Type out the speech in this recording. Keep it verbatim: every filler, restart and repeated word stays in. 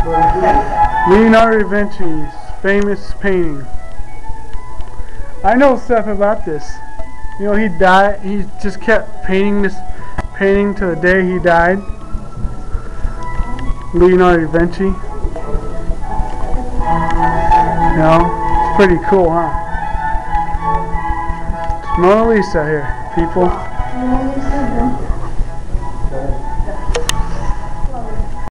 Leonardo da Vinci's famous painting. I know stuff about this. You know, he died. He just kept painting this painting to the day he died. Leonardo da Vinci. You know, it's pretty cool, huh? It's Mona Lisa here, people.